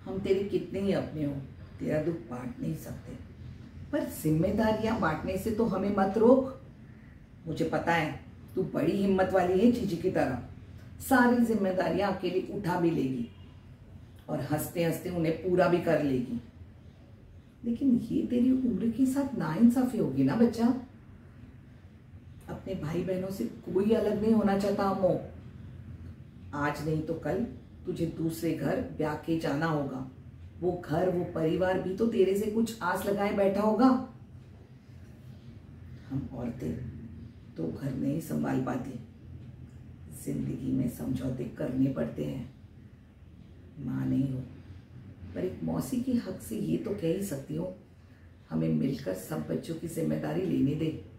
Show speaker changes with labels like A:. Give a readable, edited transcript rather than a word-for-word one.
A: हम तेरे कितने ही अपने हो, तेरा दुख बांट नहीं सकते, पर जिम्मेदारियां बांटने से तो हमें मत रोक। मुझे पता है तू बड़ी हिम्मत वाली है जीजी की तरह, सारी जिम्मेदारियां अकेली उठा भी लेगी और हंसते हंसते उन्हें पूरा भी कर लेगी। लेकिन ये तेरी उम्र के साथ नाइंसाफी होगी ना बच्चा। अपने भाई बहनों से कोई अलग नहीं होना चाहता अम्मो। आज नहीं तो कल तुझे दूसरे घर ब्याह के जाना होगा। वो घर, वो परिवार भी तो तेरे से कुछ आस लगाए बैठा होगा। हम औरतें तो घर नहीं संभाल पाती, जिंदगी में समझौते करने पड़ते हैं। माँ नहीं हो, पर एक मौसी के हक से ये तो कह ही सकती हो, हमें मिलकर सब बच्चों की जिम्मेदारी लेने दे।